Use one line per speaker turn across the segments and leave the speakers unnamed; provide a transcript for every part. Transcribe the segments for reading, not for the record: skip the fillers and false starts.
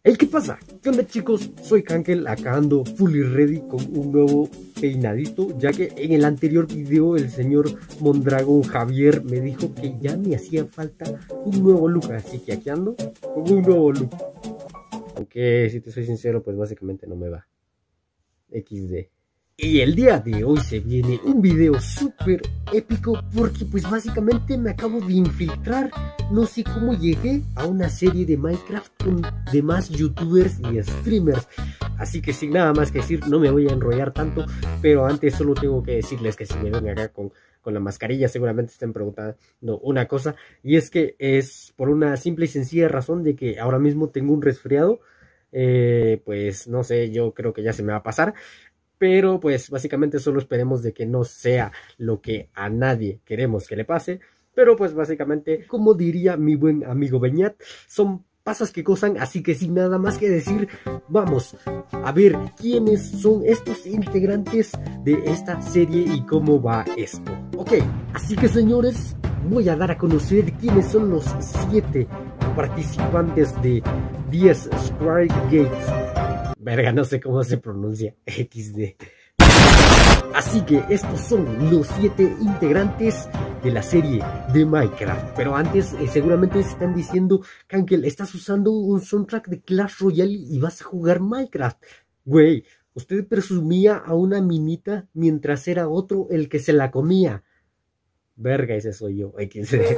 ¿Qué pasa? ¿Qué onda, chicos? Soy Kankel, acá ando fully ready con un nuevo peinadito, ya que en el anterior video el señor Mondragon Javier me dijo que ya me hacía falta un nuevo look, así que aquí ando con un nuevo look. Aunque si te soy sincero, pues básicamente no me va. XD. Y el día de hoy se viene un video súper épico porque pues básicamente me acabo de infiltrar. No sé cómo llegué a una serie de Minecraft con demás youtubers y streamers. Así que sin nada más que decir, no me voy a enrollar tanto. Pero antes solo tengo que decirles que si me ven acá con la mascarilla seguramente estén preguntando una cosa. Y es que es por una simple y sencilla razón de que ahora mismo tengo un resfriado. Pues no sé, yo creo que ya se me va a pasar. Pero pues básicamente solo esperemos de que no sea lo que a nadie queremos que le pase. Pero pues básicamente, como diría mi buen amigo Beñat, son pasas que gozan. Así que sin nada más que decir, vamos a ver quiénes son estos integrantes de esta serie y cómo va esto. Ok, así que señores, voy a dar a conocer quiénes son los 7 participantes de 10 Square Gates. Verga, no sé cómo se pronuncia. XD. Así que estos son los 7 integrantes de la serie de Minecraft. Pero antes seguramente se están diciendo, Kankel, estás usando un soundtrack de Clash Royale y vas a jugar Minecraft. Güey, usted presumía a una minita mientras era otro el que se la comía. Verga, ese soy yo. XD.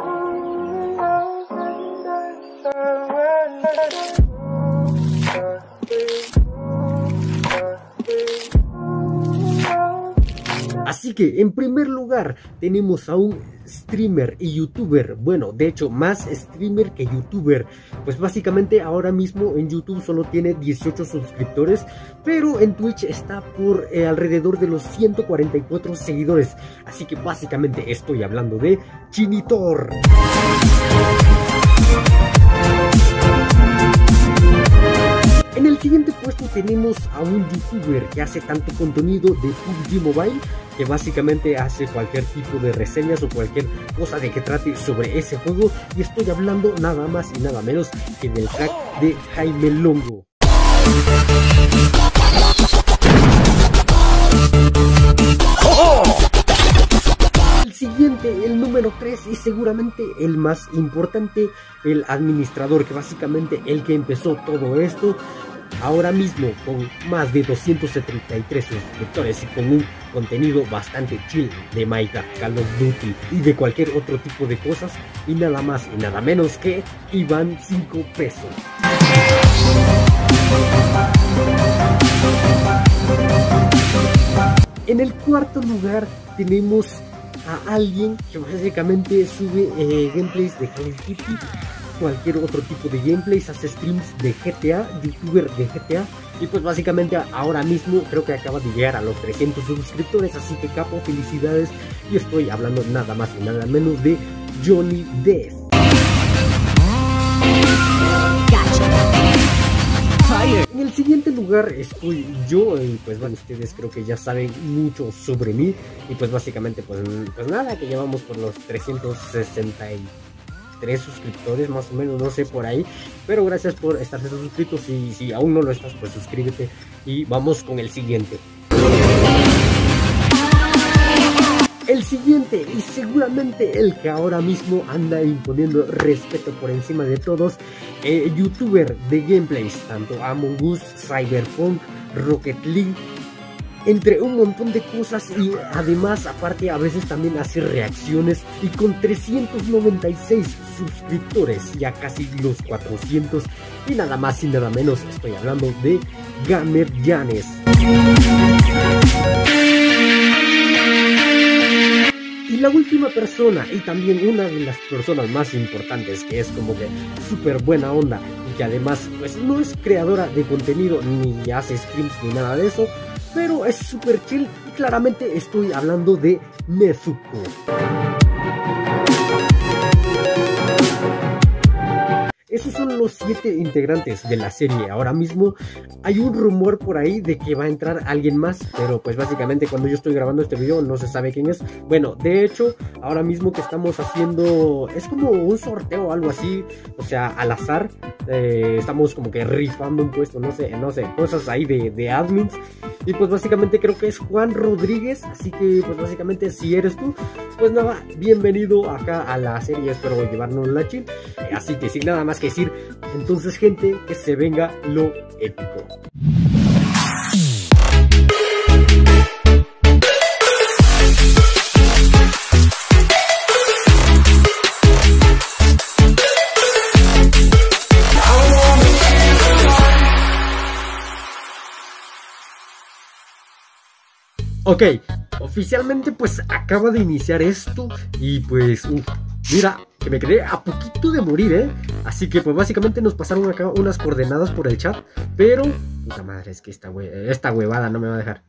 Así que en primer lugar tenemos a un streamer y youtuber, bueno, de hecho más streamer que youtuber, pues básicamente ahora mismo en YouTube solo tiene 18 suscriptores, pero en Twitch está por alrededor de los 144 seguidores, así que básicamente estoy hablando de Chinitor. En el siguiente puesto tenemos a un youtuber que hace tanto contenido de PUBG Mobile, que básicamente hace cualquier tipo de reseñas o cualquier cosa de que trate sobre ese juego, y estoy hablando nada más y nada menos que del crack de Jaime Longo. El siguiente, el número 3 y seguramente el más importante, el administrador, que básicamente el que empezó todo esto. Ahora mismo con más de 273 suscriptores y con un contenido bastante chill de Minecraft, Call of Duty y de cualquier otro tipo de cosas, y nada más y nada menos que Iván 5 pesos. En el cuarto lugar tenemos a alguien que básicamente sube gameplays de Call of Duty, cualquier otro tipo de gameplays, hace streams de GTA, youtuber de GTA, y pues básicamente ahora mismo creo que acaba de llegar a los 300 suscriptores, así que capo, felicidades, y estoy hablando nada más y nada menos de Johnny Death. En el siguiente lugar estoy yo, y pues bueno, ustedes creo que ya saben mucho sobre mí, y pues básicamente pues nada, que llevamos por los 363 suscriptores más o menos, no sé, por ahí, pero gracias por estarse suscritos, y si aún no lo estás, pues suscríbete, y vamos con el siguiente. El siguiente, y seguramente el que ahora mismo anda imponiendo respeto por encima de todos, youtuber de gameplays, tanto Among Us, Cyberpunk, Rocket League, entre un montón de cosas, y además aparte a veces también hace reacciones, y con 396 suscriptores, ya casi los 400, y nada más y nada menos, estoy hablando de Gamer Janes. Y la última persona, y también una de las personas más importantes, que es como que súper buena onda, y que además pues no es creadora de contenido, ni hace streams ni nada de eso, pero es súper chill, y claramente estoy hablando de Nezuko. esos son los 7 integrantes de la serie. Ahora mismo hay un rumor por ahí de que va a entrar alguien más, pero pues básicamente cuando yo estoy grabando este video no se sabe quién es. Bueno, de hecho, ahora mismo que estamos haciendo, es como un sorteo o algo así, o sea, al azar, estamos como que rifando un puesto, no sé, cosas ahí de admins. Y pues básicamente creo que es Juan Rodríguez, así que pues básicamente si eres tú, pues nada, bienvenido acá a la serie, espero llevarnos la chill. Así que sin nada más que decir, entonces gente, que se venga lo épico. Ok, oficialmente pues acaba de iniciar esto y pues mira, que me quedé a poquito de morir, así que pues básicamente nos pasaron acá unas coordenadas por el chat, pero puta madre, es que esta huevada no me va a dejar,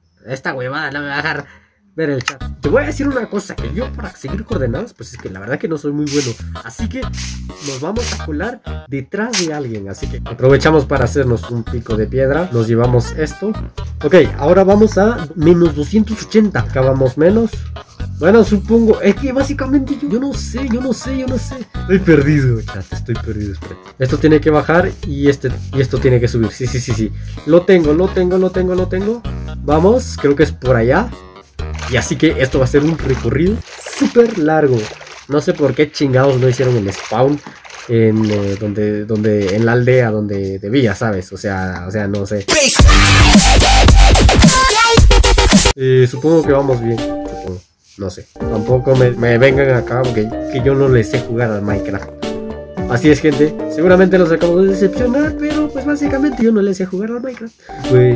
ver el chat. Te voy a decir una cosa, que yo para seguir coordenadas, pues es que la verdad que no soy muy bueno, así que nos vamos a colar detrás de alguien, así que aprovechamos para hacernos un pico de piedra, nos llevamos esto. Ok, ahora vamos a menos 280, acá vamos menos. Bueno, supongo, es que básicamente yo no sé. Estoy perdido, chat, estoy perdido. Espera. Esto tiene que bajar y esto tiene que subir. Sí. Lo tengo. Vamos, creo que es por allá. Y así que esto va a ser un recorrido súper largo. No sé por qué chingados no hicieron el spawn en en la aldea donde debía, ¿sabes? O sea, no sé. Supongo que vamos bien, supongo. No sé, tampoco me vengan acá porque yo no les sé jugar al Minecraft. Así es, gente, seguramente los acabo de decepcionar, pero pues básicamente yo no les sé jugar al Minecraft. Pues...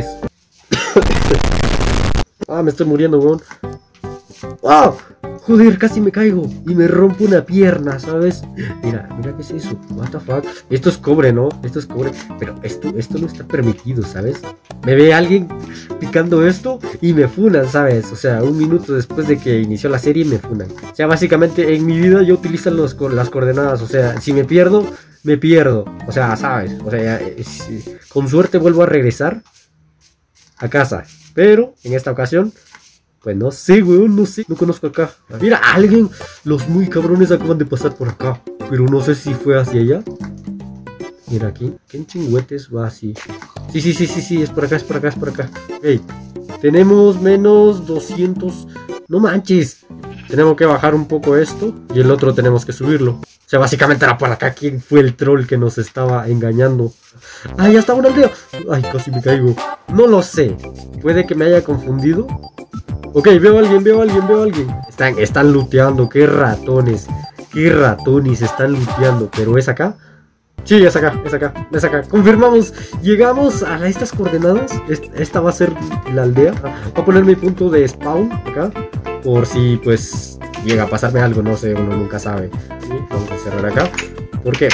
me estoy muriendo, weón. ¡Wow! Joder, casi me caigo y me rompo una pierna, ¿sabes? Mira qué es eso, what the fuck. Esto es cobre, ¿no? Esto es cobre, pero esto no está permitido, ¿sabes? Me ve alguien picando esto y me funan, ¿sabes? O sea, un minuto después de que inició la serie me funan. O sea, básicamente en mi vida yo utilizo las coordenadas, o sea, si me pierdo, me pierdo. O sea, ¿sabes? O sea, con suerte vuelvo a regresar a casa, pero en esta ocasión... pues no sé, weón, no sé, no conozco acá. Mira, alguien, los muy cabrones acaban de pasar por acá, pero no sé si fue hacia allá. Mira aquí, ¿quién chingüetes va así? Sí, es por acá. Hey, tenemos menos 200, no manches. Tenemos que bajar un poco esto y el otro tenemos que subirlo. O sea, básicamente era por acá. ¿Quién fue el troll que nos estaba engañando? ¡Ay, ya está una aldea! ¡Ay, casi me caigo! No lo sé, puede que me haya confundido. Ok, veo a alguien. Están looteando, qué ratones están looteando. Pero ¿es acá? Sí, es acá. Confirmamos, llegamos a estas coordenadas. Esta va a ser la aldea. Voy a poner mi punto de spawn acá, por si pues llega a pasarme algo, no sé, uno nunca sabe. ¿Sí? Vamos a cerrar acá. ¿Por qué?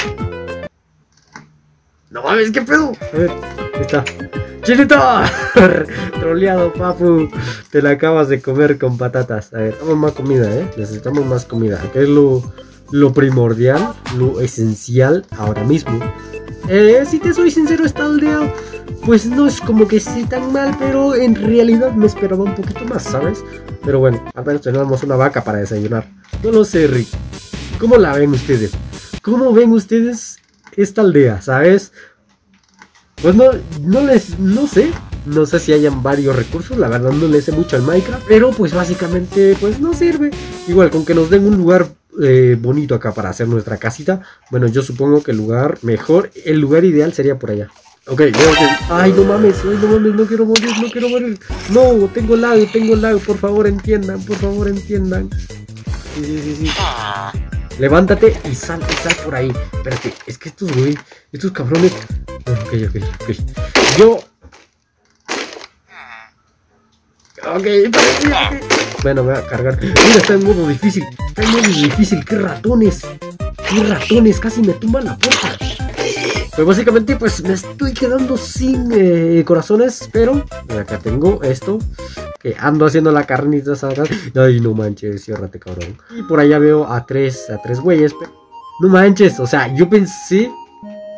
No mames, ¿qué pedo? A ver, ahí está. ¡Chilito! Troleado, papu. Te la acabas de comer con patatas. A ver, necesitamos más comida, necesitamos más comida. Acá es lo primordial, lo esencial ahora mismo. Si te soy sincero, esta aldea pues no es como que sí tan mal, pero en realidad me esperaba un poquito más, ¿sabes? Pero bueno, al menos tenemos una vaca para desayunar. No lo sé, Rick. ¿Cómo la ven ustedes? ¿Cómo ven ustedes esta aldea, sabes? Pues no sé. No sé si hayan varios recursos, la verdad no le sé mucho al Minecraft, pero pues básicamente pues no sirve. Igual con que nos den un lugar bonito acá para hacer nuestra casita. Bueno, yo supongo que el lugar ideal sería por allá. Ok, veo que... Ay, no mames, no quiero morir. No, tengo lag, por favor entiendan. Sí. Levántate y sal por ahí. Espérate, es que estos cabrones... Ok. Bueno, me voy a cargar. Mira, está en modo difícil. ¡Qué ratones! Casi me tumban la puerta. Pues básicamente pues me estoy quedando sin corazones. Pero acá tengo esto, que ando haciendo la carnita asada. Ay, no manches, ciérrate, cabrón. Y por allá veo a tres güeyes. No manches, o sea, yo pensé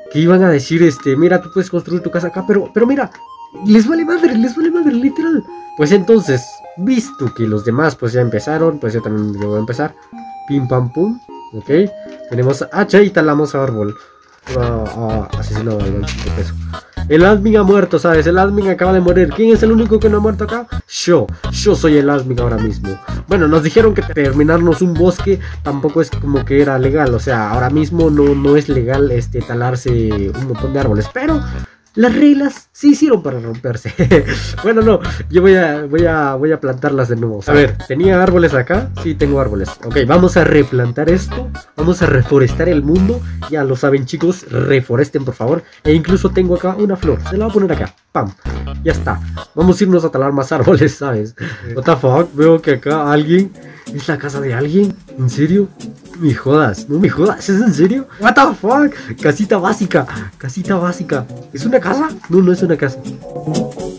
que iban a decir, mira, tú puedes construir tu casa acá, pero mira, les vale madre, literal. Pues entonces, visto que los demás pues ya empezaron, pues yo también voy a empezar. Pim pam pum, ok. Tenemos hacha y talamos árbol. Asesino de peso. El admin ha muerto, ¿sabes? El admin acaba de morir. ¿Quién es el único que no ha muerto acá? Yo soy el admin ahora mismo. Bueno, nos dijeron que terminarnos un bosque tampoco es como que era legal. O sea, ahora mismo no es legal talarse un montón de árboles. Pero las reglas se hicieron para romperse. Bueno, no, yo voy a plantarlas de nuevo. A ver, ¿tenía árboles acá? Sí, tengo árboles. Ok, vamos a replantar esto. Vamos a reforestar el mundo. Ya lo saben, chicos, reforesten por favor. E incluso tengo acá una flor. Se la voy a poner acá. Pam. Ya está. Vamos a irnos a talar más árboles, ¿sabes? What the fuck, veo que acá alguien... ¿Es la casa de alguien? ¿En serio? No me jodas, no me jodas, ¿es en serio? What the fuck, casita básica. ¿Es una casa? No, no es una casa.